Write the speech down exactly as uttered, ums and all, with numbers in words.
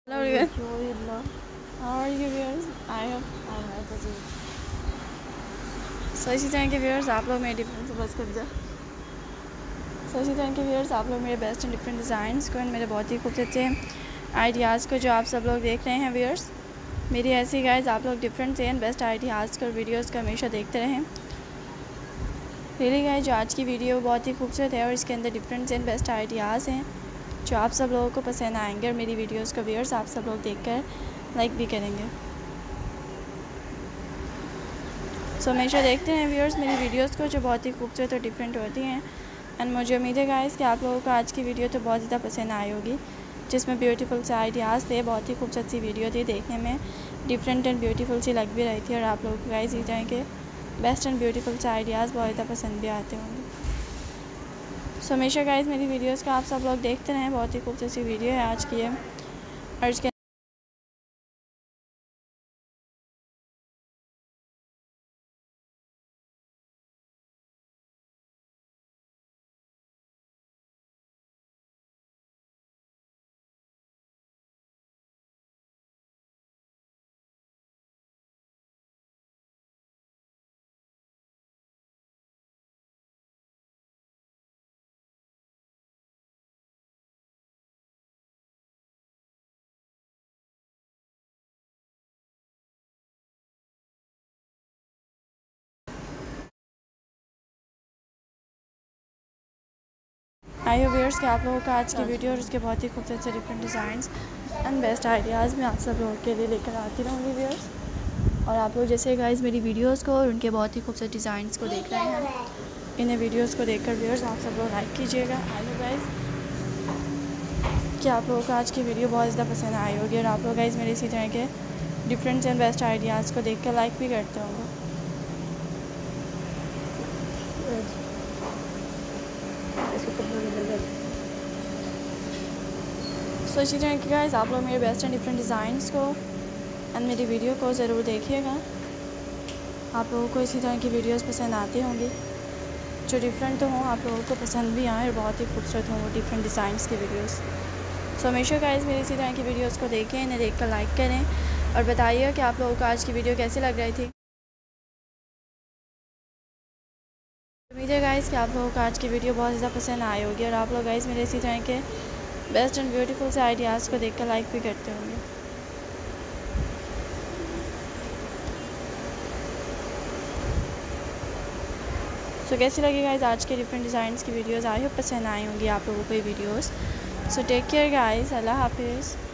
Hello everyone. How are you viewers? I hope I'm well too. So इसी तरह के viewers आप लोग मेरे डिफरेंट बस कर जा सो इसी तरह के व्यूअर्स आप लोग मेरे बेस्ट एंड डिफरेंट डिज़ाइंस को एंड मेरे बहुत ही खूबसूरत से आइडियाज़ को जो आप सब लोग देख रहे हैं व्यूअर्स, मेरी ऐसी गाइस आप लोग डिफरेंट से एंड बेस्ट आइडियाज़ को वीडियोज़ को हमेशा देखते रहें। रियली गाइस जो आज की वीडियो बहुत ही खूबसूरत है और इसके अंदर डिफरेंट एंड बेस्ट आइडियाज़ हैं जो आप सब लोगों को पसंद आएंगे और मेरी वीडियोस को व्यूअर्स आप सब लोग देखकर लाइक भी करेंगे। सो so, हमेशा देखते हैं व्यूअर्स मेरी वीडियोस को जो बहुत ही खूबसूरत और डिफरेंट होती हैं एंड मुझे उम्मीद है गाइस कि आप लोगों को आज की वीडियो तो बहुत ज़्यादा पसंद आई होगी, जिसमें ब्यूटीफुल से आइडियाज़ थे। बहुत ही खूबसूरत सी वीडियो थी, देखने में डिफरेंट एंड ब्यूटीफुल सी लग भी रही थी और आप लोगों को गाइस इस तरह के बेस्ट एंड ब्यूटीफुल से आइडियाज़ बहुत ज़्यादा पसंद भी आते होंगे। सो so, हमेशा गाइस मेरी वीडियोस को आप सब लोग देखते रहें। बहुत ही खूबसूरत सी वीडियो है आज की है और इसके आई हो व्यूअर्स कि आप लोगों का आज की वीडियो और उसके बहुत ही खूबसूरत से different designs and best ideas मैं आप सब लोगों के लिए लेकर आती रहूँगी व्यूअर्स। और आप लोग जैसे गाइस मेरी वीडियोस को और उनके बहुत ही खूबसूरत डिज़ाइंस को देख रहे हैं, इन्हें वीडियोस को देखकर व्यूअर्स आप सब लोग लाइक कीजिएगा। आई नो गाइस कि आप लोगों को आज की वीडियो बहुत ज़्यादा पसंद आई होगी और आप लोग गाइस मेरे इसी तरह के डिफरेंट एंड बेस्ट आइडियाज़ को देख कर लाइक भी करते होंगे। सो इसी तरह की गाइस आप लोग मेरे बेस्ट एंड डिफरेंट डिज़ाइंस को एंड मेरी वीडियो को ज़रूर देखिएगा। आप लोगों को इसी तरह की वीडियोस पसंद आती होंगी जो डिफरेंट तो हों, आप लोगों को पसंद भी आए और बहुत ही खूबसूरत हों वो डिफरेंट डिज़ाइंस की वीडियोस। सो हमेशा गाइस मेरी इसी तरह की वीडियोस को देखें, इन्हें देखकर लाइक करें और बताइए कि आप लोगों को आज की वीडियो कैसी लग रही थी। उम्मीद है गाइस कि आप लोगों को आज की वीडियो बहुत ज़्यादा पसंद आई होगी और आप लोग गाइस मेरे इसी तरह के बेस्ट एंड ब्यूटीफुल से आइडियाज़ को देखकर लाइक भी करते होंगे। सो so, कैसी लगी गाइस आज के डिफरेंट डिज़ाइंस की वीडियोस? आई होप पसंद आई होंगी आप लोगों को ये videos. So take care guys, अल्लाह हाफिज़।